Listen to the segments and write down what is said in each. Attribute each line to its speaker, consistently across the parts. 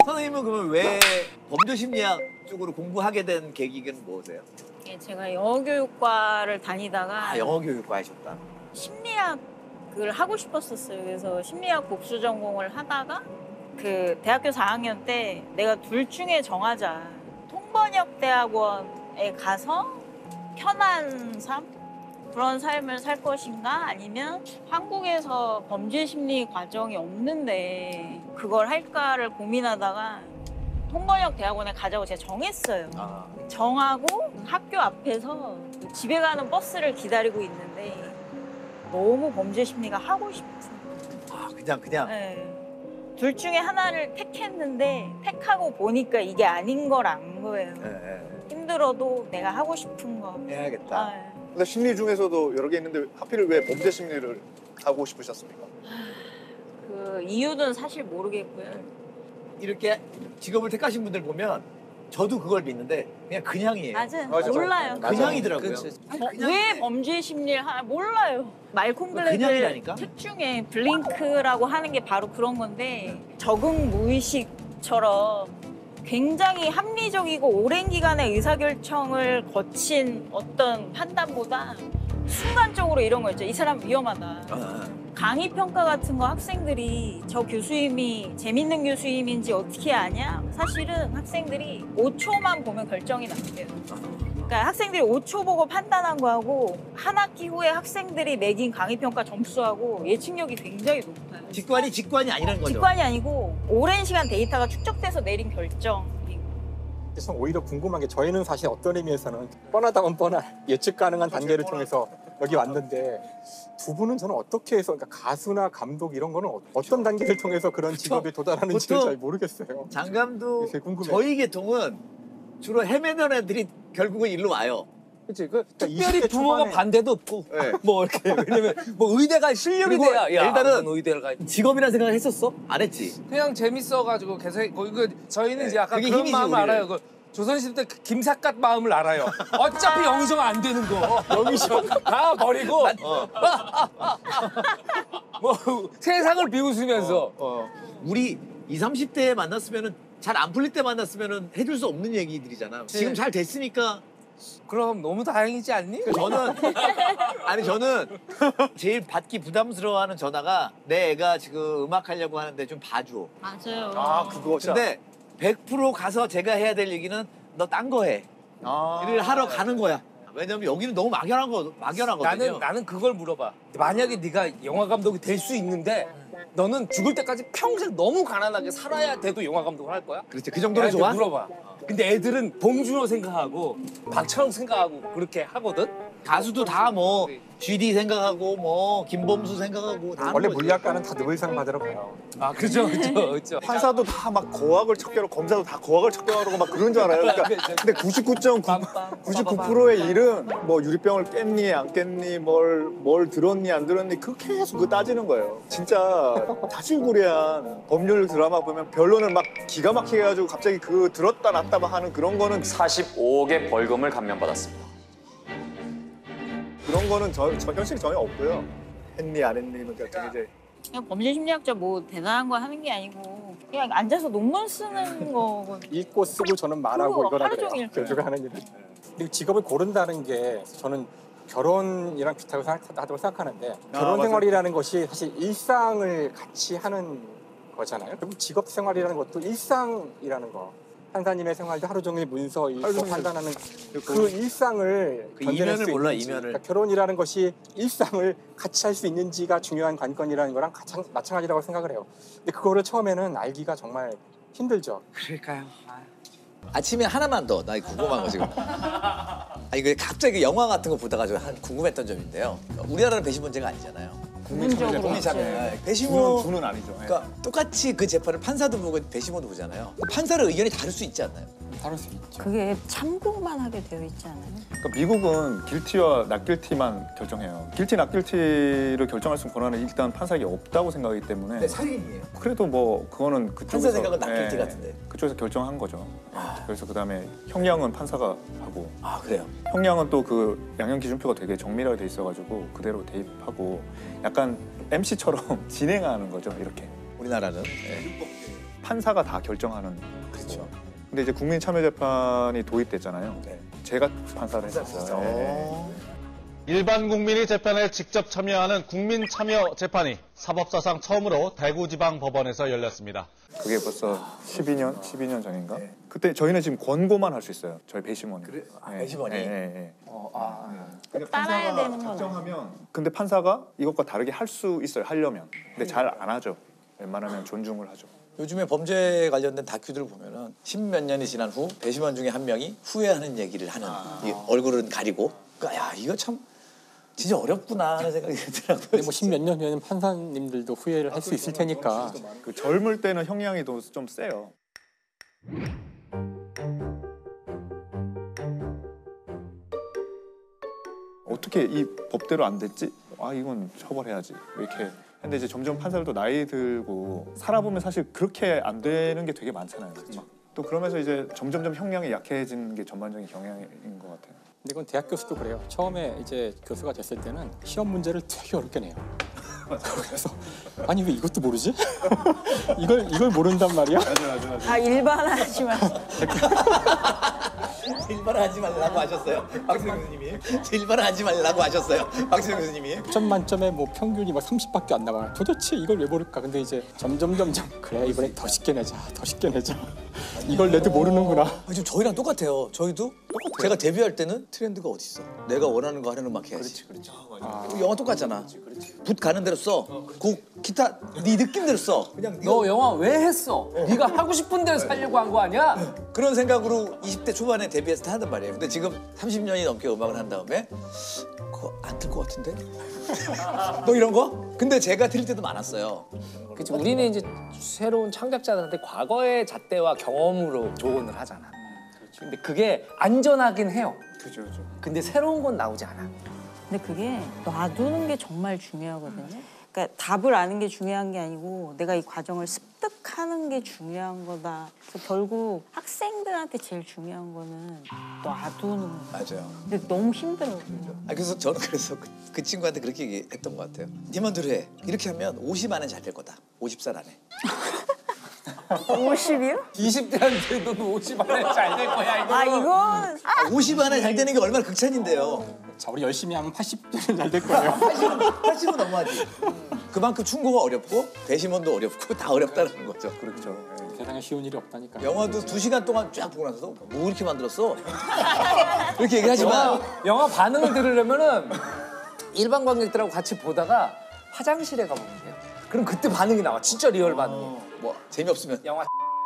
Speaker 1: 선생님은 그러면 왜 범죄심리학 쪽으로 공부하게 된 계기는 뭐세요?
Speaker 2: 예, 제가 영어교육과를 다니다가
Speaker 1: 영어교육과 하셨다.
Speaker 2: 심리학을 하고 싶었었어요. 그래서 심리학 복수 전공을 하다가 그 대학교 4학년 때 내가 둘 중에 정하자. 통번역대학원에 가서 편한 삶? 그런 삶을 살 것인가? 아니면 한국에서 범죄심리 과정이 없는데 그걸 할까를 고민하다가 통번역대학원에 가자고 제가 정했어요. 정하고 학교 앞에서 집에 가는 버스를 기다리고 있는데 너무 범죄심리가 하고 싶은.
Speaker 1: 그냥.
Speaker 2: 네. 둘 중에 하나를 택했는데 택하고 보니까 이게 아닌 걸 안 거예요. 힘들어도 내가 하고 싶은 거
Speaker 1: 해야겠다.
Speaker 2: 네.
Speaker 3: 근데 심리 중에서도 여러 개 있는데 하필 왜 범죄 심리를 하고 싶으셨습니까?
Speaker 2: 그 이유는 사실 모르겠고요.
Speaker 1: 이렇게 직업을 택하신 분들 보면 저도 그걸 믿는데 그냥이에요.
Speaker 2: 맞아요.
Speaker 3: 맞아.
Speaker 2: 몰라요.
Speaker 1: 그냥이더라고요.
Speaker 2: 왜 범죄 심리를 하나 몰라요. 말콤 글래드
Speaker 1: 그냥이라니까?
Speaker 2: 책 중에 블링크라고 하는 게 바로 그런 건데 적응 무의식처럼 굉장히 합리적이고 오랜 기간의 의사결정을 거친 어떤 판단보다 순간적으로 이런 거 있죠. 이 사람 위험하다. 강의 평가 같은 거 학생들이 저 교수님이 재밌는 교수님인지 어떻게 아냐? 사실은 학생들이 5초만 보면 결정이 난대요. 그러니까 학생들이 5초 보고 판단한 거하고 한 학기 후에 학생들이 매긴 강의 평가 점수하고 예측력이 굉장히 높아요.
Speaker 1: 직관이 아니라는 거죠.
Speaker 2: 직관이 아니고 오랜 시간 데이터가 축적돼서 내린 결정.
Speaker 4: 그래서 오히려 궁금한 게 저희는 사실 어떤 의미에서는 뻔하다면 뻔한 예측 가능한 단계를 통해서 여기 왔는데 두 분은 저는 어떻게 해서 그러니까 가수나 감독 이런 거는 어떤 단계를 통해서 그런 직업에 도달하는지를 잘 모르겠어요.
Speaker 1: 장감도
Speaker 4: 되게 궁금해요.
Speaker 1: 저희 계통은 주로 헤매는 애들이 결국은 일로 와요.
Speaker 5: 그치. 그 특별히
Speaker 4: 20대
Speaker 5: 부모가
Speaker 4: 초반에-
Speaker 5: 반대도 없고
Speaker 1: 네.
Speaker 5: 뭐 이렇게 왜냐면 뭐 의대가 실력이
Speaker 1: 그리고
Speaker 5: 돼야 야,
Speaker 1: 일단은
Speaker 5: 넌 의대를 가.
Speaker 1: 직업이라는 생각을 했었어? 안 했지.
Speaker 5: 그냥 재밌어가지고 계속 저희는
Speaker 1: 네,
Speaker 5: 이제 약간
Speaker 1: 그게
Speaker 5: 그런
Speaker 1: 힘이지,
Speaker 5: 마음을
Speaker 1: 우리를.
Speaker 5: 알아요. 그 조선시대 때 김삿갓 마음을 알아요. 어차피 영의정 안 되는 거. 영의정 다 버리고 뭐 세상을 비웃으면서
Speaker 1: 우리 20, 30대에 만났으면은 잘 안 풀릴 때 만났으면은 해줄 수 없는 얘기들이잖아. 지금 잘 됐으니까.
Speaker 5: 그럼 너무 다행이지 않니?
Speaker 1: 저는 제일 받기 부담스러워하는 전화가 내 애가 지금 음악 하려고 하는데 좀 봐줘.
Speaker 2: 맞아요.
Speaker 3: 아 그거 진짜.
Speaker 1: 근데 100% 가서 제가 해야 될 얘기는 너 딴 거 해. 를 하러 가는 거야. 왜냐면 여기는 너무 막연하거든요.
Speaker 5: 나는 그걸 물어봐. 만약에 네가 영화 감독이 될 수 있는데 너는 죽을 때까지 평생 너무 가난하게 살아야 돼도 영화 감독을 할 거야?
Speaker 1: 그렇지. 그 정도로
Speaker 5: 애한테
Speaker 1: 좋아?
Speaker 5: 물어봐. 근데 애들은 봉준호 생각하고 박찬욱 생각하고 그렇게 하거든?
Speaker 1: 가수도 다 뭐 GD 생각하고 뭐 김범수 생각하고 다 하는
Speaker 4: 원래
Speaker 1: 거지.
Speaker 4: 물리학과는 다 노벨상 받으러 가요.
Speaker 5: 아, 그죠.
Speaker 3: 판사도 다 막 거학을 척결하고 검사도 다 거학을 척결하고 막 그런 줄 알아요. 그러니까 근데 99.99%의 일은 뭐 유리병을 깼니 안 깼니 뭘 들었니 안 들었니 그 계속 그거 따지는 거예요. 진짜 자질구레한 법률 드라마 보면 변론을 막 기가 막히게 해가지고 갑자기 그 들었다 놨다 막 하는 그런 거는
Speaker 6: 45억의 벌금을 감면받았습니다.
Speaker 3: 그런 거는 저 현실이 전혀 없고요. 했니 안 했니 그러니까 이제
Speaker 2: 그냥 범죄 심리학자 뭐 대단한 거 하는 게 아니고 그냥 앉아서 논문 쓰는 거거든요.
Speaker 4: 읽고 쓰고 저는 말하고
Speaker 2: 그거
Speaker 4: 이거나
Speaker 2: 하루
Speaker 4: 그래요.
Speaker 2: 종일
Speaker 4: 교주가 하는 일은. 그리고 직업을 고른다는 게 저는 결혼이랑 비슷하다고 생각하는데 결혼
Speaker 3: 맞아요.
Speaker 4: 생활이라는 것이 사실 일상을 같이 하는 거잖아요. 결국 직업 생활이라는 것도 일상이라는 거. 판사님의 생활도 하루 종일 문서 읽고 판단하는 그 일상을
Speaker 1: 그
Speaker 4: 견뎌낼
Speaker 1: 이면을
Speaker 4: 수
Speaker 1: 몰라,
Speaker 4: 있는지.
Speaker 1: 이면을.
Speaker 4: 그러니까 결혼이라는 것이 일상을 같이 할 수 있는지가 중요한 관건이라는 거랑 마찬가지라고 생각을 해요. 근데 그거를 처음에는 알기가 정말 힘들죠.
Speaker 5: 그러니까요.
Speaker 7: 아침에 하나만 더 나 궁금한 거 지금. 이거 갑자기 영화 같은 거 보다가 좀 궁금했던 점인데요. 우리나라는 배심 문제가 아니잖아요.
Speaker 2: 국민적으로
Speaker 7: 국민참여. 배심원
Speaker 3: 주는 아니죠.
Speaker 7: 그러니까 똑같이 그 재판을 판사도 보고 배심원도 보잖아요. 판사의 의견이 다를 수 있지 않나요?
Speaker 4: 다를 수 있죠.
Speaker 2: 그게 참고만 하게 되어 있지 않아요?
Speaker 8: 그러니까 미국은 길티와 낫길티만 결정해요. 길티, 낫길티를 결정할 수 있는 권한은 일단 판사에게 없다고 생각하기 때문에.
Speaker 1: 근데 살인이에요.
Speaker 8: 그래도 뭐 그거는 그쪽에서
Speaker 7: 판사 생각은 낫길티 같은데.
Speaker 8: 그쪽에서 결정한 거죠. 그래서 그다음에 형량은 판사가 하고.
Speaker 7: 아 그래요?
Speaker 8: 형량은 또 그 양형 기준표가 되게 정밀하게 돼 있어가지고 그대로 대입하고 약간 MC처럼 진행하는 거죠 이렇게.
Speaker 7: 우리나라는.
Speaker 8: 판사가 다 결정하는. 그렇죠. 근데 이제 국민참여재판이 도입됐잖아요.
Speaker 7: 네.
Speaker 8: 제가 판사를 했었어요. 네.
Speaker 9: 일반 국민이 재판에 직접 참여하는 국민참여재판이 사법사상 처음으로 대구지방법원에서 열렸습니다.
Speaker 8: 그게 벌써 12년 전인가? 그때 저희는 지금 권고만 할 수 있어요. 저희 배심원이.
Speaker 7: 그래? 배심원이?
Speaker 8: 네.
Speaker 2: 따라야 되는 건
Speaker 8: 작정하면 근데 판사가 이것과 다르게 할 수 있어요. 하려면. 근데 잘 안 하죠. 웬만하면 존중을 하죠.
Speaker 7: 요즘에 범죄 관련된 다큐들을 보면은 10몇 년이 지난 후 배심원 중에 한 명이 후회하는 얘기를 하는 이 얼굴은 가리고 그러니까 야 이거 참 진짜 어렵구나 하는 생각이 들더라고요.
Speaker 4: 근데 뭐 10몇 년 후에는 판사님들도 후회를 할 수 있을 테니까.
Speaker 8: 그 젊을 때는 형량이 좀 세요. 어떻게 이 법대로 안 됐지? 아 이건 처벌해야지 이렇게. 근데 이제 점점 판사들도 나이 들고 살아보면 사실 그렇게 안 되는 게 되게 많잖아요. 막. 또 그러면서 이제 점점점 형량이 약해지는 게 전반적인 경향인 것 같아요.
Speaker 4: 근데 이건 대학 교수도 그래요. 처음에 이제 교수가 됐을 때는 시험 문제를 되게 어렵게 내요. 그래서 아니 왜 이것도 모르지? 이걸 모른단 말이야?
Speaker 2: 아 일반하지 마.
Speaker 7: 일반화하지 말라고 하셨어요. 박수영 교수님이. 일반화하지 말라고 하셨어요. 박수영 교수님이.
Speaker 4: 100점 만점에 뭐 평균이 막 30밖에 안 나와요. 도대체 이걸 왜 모를까? 근데 이제 점점 그래 이번에 더 쉽게 내자. 이걸 내도 모르는구나.
Speaker 7: 지금 저희랑 똑같아요. 저희도 제가 데뷔할 때는 트렌드가 어디 있어? 내가 원하는 거 하려는 막 해야지. 그렇지. 영화 똑같잖아. 붓 가는 대로 써. 곡 기타 네 느낌대로 써. 그냥
Speaker 5: 너 영화 왜 했어? 네가 하고 싶은 대로 살려고 한 거 아니야?
Speaker 7: 그런 생각으로 20대 초반에 데뷔해서 다 하단 말이에요. 근데 지금 30년이 넘게 음악을 한 다음에 그거 안 틀 것 같은데? 뭐 이런 거? 근데 제가 틀릴 때도 많았어요.
Speaker 5: 그치, 우리는 이제 새로운 창작자들한테 과거의 잣대와 경험으로 조언을 하잖아. 근데 그게 안전하긴 해요.
Speaker 8: 그죠.
Speaker 2: 근데 새로운 건 나오지 않아. 근데 그게 놔두는 게 정말 중요하거든요. 그러니까 답을 아는 게 중요한 게 아니고 내가 이 과정을 습득하는 게 중요한 거다. 그래서 결국 학생들한테 제일 중요한 거는 놔두는 거.
Speaker 7: 맞아요.
Speaker 2: 근데 너무 힘들어요.
Speaker 7: 그래서 저는 그 친구한테 그렇게 얘기했던 것 같아요. 네 맘대로 해. 이렇게 하면 50 안에 잘 될 거다. 50살 안에.
Speaker 2: 50이요?
Speaker 5: 20대한테도 50 안에 잘 될 거야 이거.
Speaker 2: 아 이건
Speaker 7: 50 안에 잘 되는 게 얼마나 극찬인데요.
Speaker 4: 자 우리 열심히 하면 80대는 잘 될 거예요.
Speaker 7: 80은 너무하지. 그만큼 충고가 어렵고 배심원도 어렵고 다 어렵다는 거죠.
Speaker 8: 그렇죠.
Speaker 4: 세상에 쉬운 일이 없다니까.
Speaker 7: 영화도 2시간 동안 쫙 보고 나서도 뭐 이렇게 만들었어? 이렇게 얘기하지만
Speaker 5: 영화 반응을 들으려면은 일반 관객들하고 같이 보다가 화장실에 가보면 돼요. 그럼 그때 반응이 나와. 진짜 리얼 반응이.
Speaker 7: 뭐 재미없으면
Speaker 5: 영화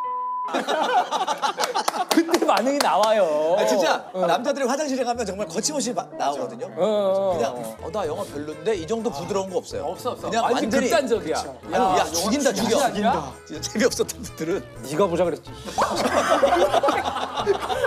Speaker 5: 그때 반응이 나와요.
Speaker 7: 진짜 남자들이 화장실에 가면 정말 거침없이 나오거든요. 그냥 나 영화 별론데 이 정도 부드러운 거 없어요.
Speaker 5: 없어.
Speaker 7: 그냥
Speaker 5: 완전
Speaker 7: 완전히
Speaker 5: 극단적이야.
Speaker 7: 야 죽인다 죽여.
Speaker 5: 아니야?
Speaker 7: 진짜 재미없었던 분들은
Speaker 5: 네가 보자 그랬지.